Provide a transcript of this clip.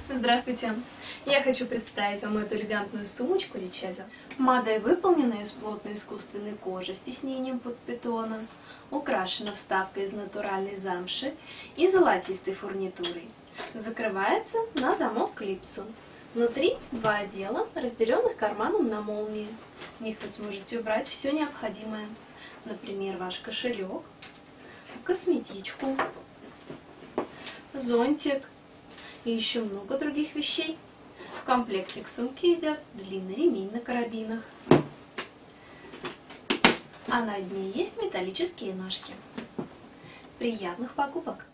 Здравствуйте! Я хочу представить вам эту элегантную сумочку Дичеза. Модель выполнена из плотной искусственной кожи с тиснением под питона, украшена вставкой из натуральной замши и золотистой фурнитурой. Закрывается на замок клипсу. Внутри два отдела, разделенных карманом на молнии. В них вы сможете убрать все необходимое. Например, ваш кошелек, косметичку, зонтик и еще много других вещей. В комплекте к сумке идет длинный ремень на карабинах, а на дне есть металлические ножки. Приятных покупок!